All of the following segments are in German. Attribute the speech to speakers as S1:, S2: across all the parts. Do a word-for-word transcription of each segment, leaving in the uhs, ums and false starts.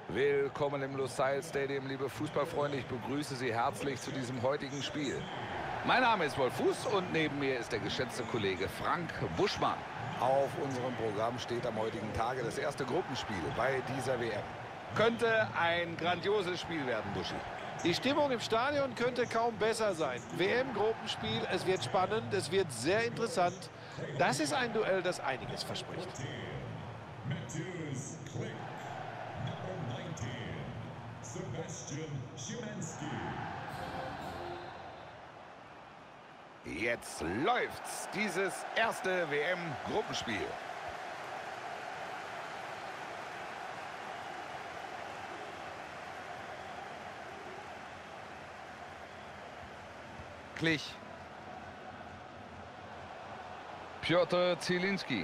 S1: Willkommen im Lusail Stadium, liebe Fußballfreunde. Ich begrüße Sie herzlich zu diesem heutigen Spiel. Mein Name ist Wolf Fuß und neben mir ist der geschätzte Kollege Frank Buschmann. Auf unserem Programm steht am heutigen Tage das erste Gruppenspiel bei dieser W M. Könnte ein grandioses Spiel werden, Buschi.
S2: Die Stimmung im Stadion könnte kaum besser sein. W M-Gruppenspiel, es wird spannend, es wird sehr interessant. Das ist ein Duell, das einiges verspricht.
S1: Jetzt läuft's, dieses erste W M-Gruppenspiel. Klich. Piotr Zielinski.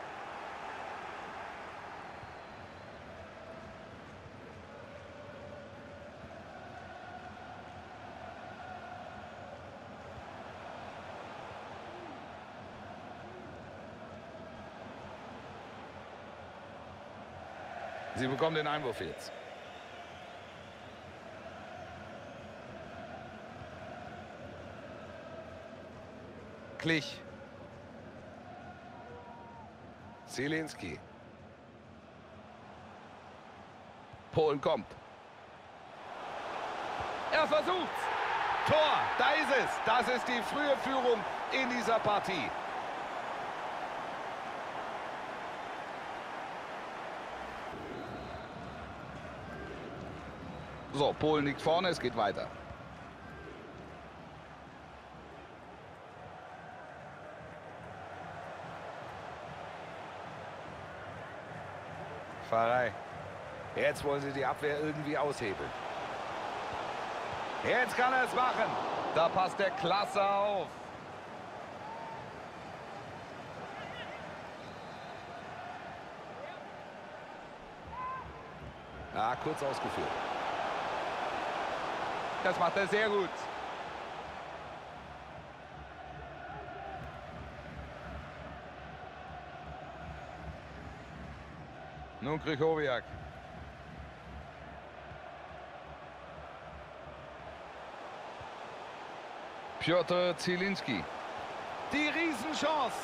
S1: Sie bekommen den Einwurf jetzt. Klich. Zielinski. Polen kommt. Er versucht's. Tor, da ist es. Das ist die frühe Führung in dieser Partie. So, Polen liegt vorne, es geht weiter. Pfarrei. Jetzt wollen sie die Abwehr irgendwie aushebeln. Jetzt kann er es machen. Da passt der klasse auf. Ja, kurz ausgeführt. Das macht er sehr gut. Nun Krychowiak. Piotr Zielinski. Die Riesenchance.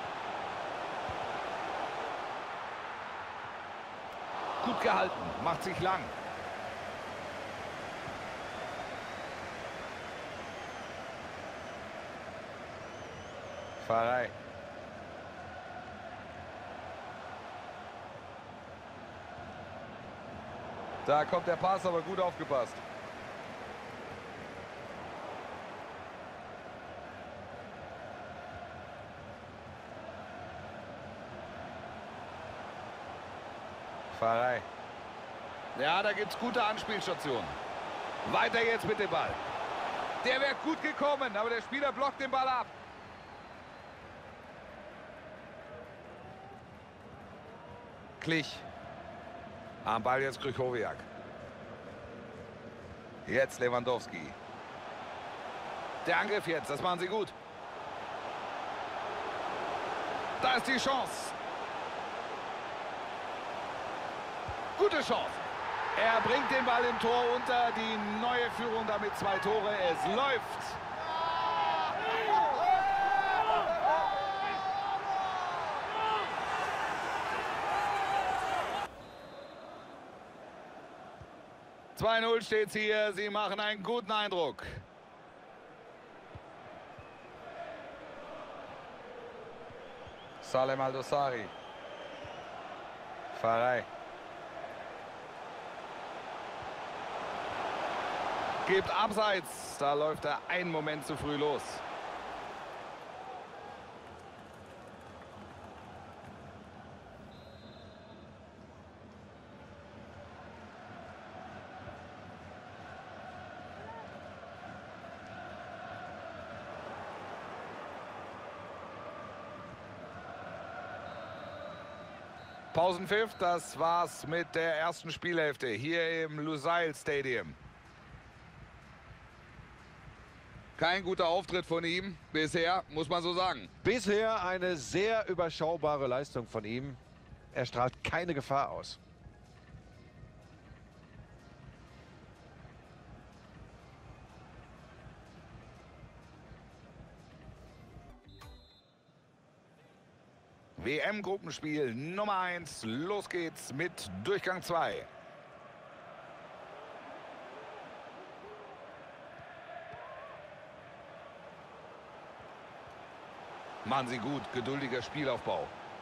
S1: Gut gehalten, macht sich lang. Pfarrei. Da kommt der Pass, aber gut aufgepasst. Pfarrei. Ja, da gibt es gute Anspielstationen. Weiter jetzt mit dem Ball. Der wäre gut gekommen, aber der Spieler blockt den Ball ab. Klich. Am Ball jetzt Krychowiak. Jetzt Lewandowski. Der Angriff jetzt, das machen sie gut. Da ist die Chance. Gute Chance. Er bringt den Ball im Tor unter. Die neue Führung damit zwei Tore. Es läuft. zwei null steht es hier. Sie machen einen guten Eindruck. Salem Aldosari. Pfarrei. Gibt abseits. Da läuft er einen Moment zu früh los. Pausenpfiff, das war's mit der ersten Spielhälfte hier im Lusail Stadium. Kein guter Auftritt von ihm bisher, muss man so sagen.
S2: Bisher eine sehr überschaubare Leistung von ihm. Er strahlt keine Gefahr aus.
S1: W M-Gruppenspiel Nummer eins. Los geht's mit Durchgang zwei. Machen sie gut, geduldiger Spielaufbau.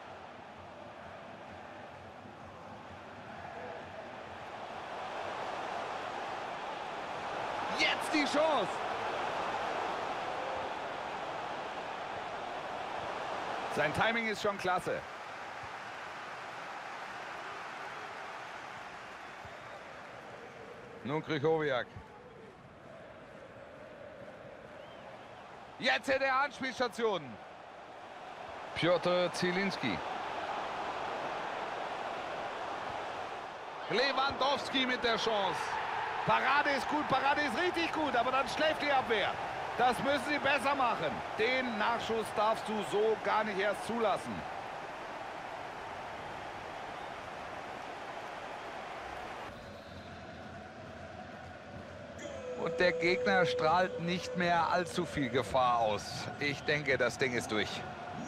S1: Jetzt die Chance. Sein Timing ist schon klasse. Nun Krychowiak. Jetzt hätte er Anspielstationen. Piotr Zielinski. Lewandowski mit der Chance. Parade ist gut, Parade ist richtig gut, aber dann schläft die Abwehr. Das müssen sie besser machen. Den Nachschuss darfst du so gar nicht erst zulassen. Und der Gegner strahlt nicht mehr allzu viel Gefahr aus. Ich denke, das Ding ist durch.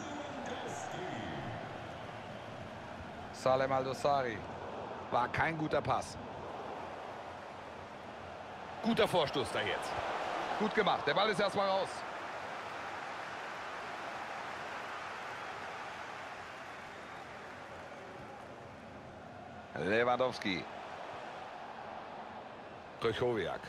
S1: Salem Al-Dosari. War kein guter Pass. Guter Vorstoß da jetzt. Gut gemacht. Der Ball ist erstmal raus. Lewandowski. Krychowiak.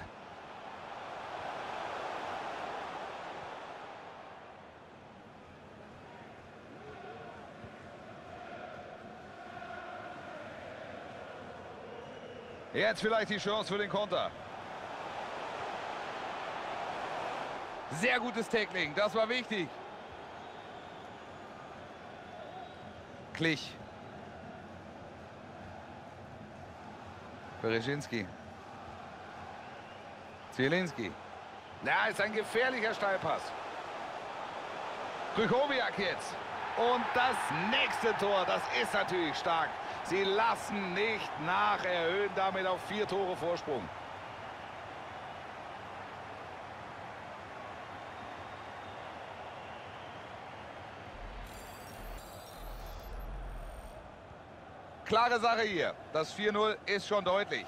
S1: Jetzt vielleicht die Chance für den Konter. Sehr gutes Tackling, das war wichtig. Klich. Berezinski. Zielinski. Na, ist ein gefährlicher Steilpass. Krychowiak jetzt. Und das nächste Tor, das ist natürlich stark. Sie lassen nicht nach, erhöhen damit auf vier Tore Vorsprung. Klare Sache hier. Das vier null ist schon deutlich.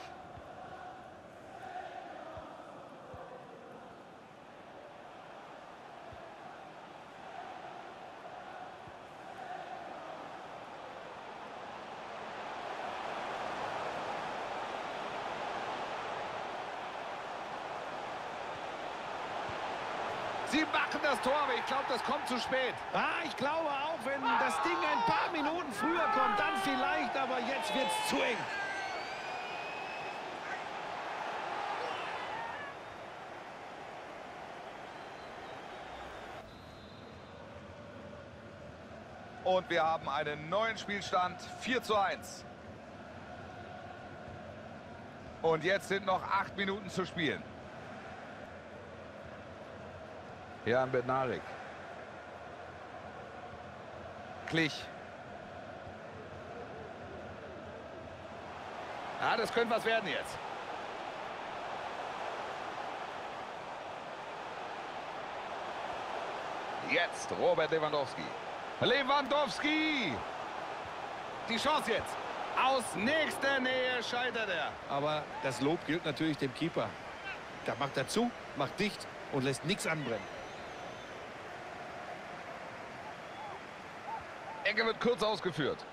S1: Sie machen das Tor, aber ich glaube, das kommt zu spät.
S2: Ah, ich glaube auch, wenn das Ding ein paar Minuten früher kommt, dann vielleicht, aber jetzt wird es zu eng.
S1: Und wir haben einen neuen Spielstand, vier zu eins. Und jetzt sind noch acht Minuten zu spielen. Jan Bednarek. Klich. Ja, das könnte was werden jetzt. Jetzt Robert Lewandowski. Lewandowski! Die Chance jetzt. Aus nächster Nähe scheitert er.
S2: Aber das Lob gilt natürlich dem Keeper. Da macht er zu, macht dicht und lässt nichts anbrennen.
S1: Ecke wird kurz ausgeführt.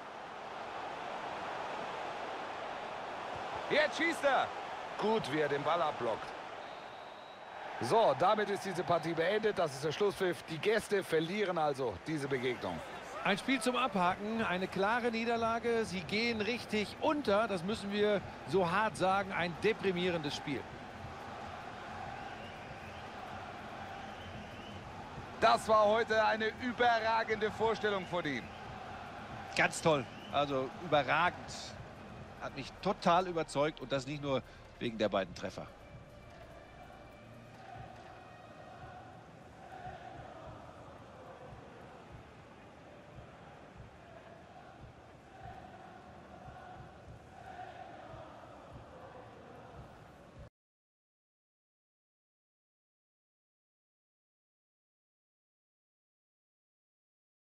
S1: Jetzt schießt er. Gut, wie er den Ball abblockt. So, damit ist diese Partie beendet. Das ist der Schlusspfiff. Die Gäste verlieren also diese Begegnung.
S2: Ein Spiel zum Abhaken, eine klare Niederlage. Sie gehen richtig unter. Das müssen wir so hart sagen. Ein deprimierendes Spiel.
S1: Das war heute eine überragende Vorstellung von ihm.
S2: Ganz toll. Also überragend. Hat mich total überzeugt und das nicht nur wegen der beiden Treffer.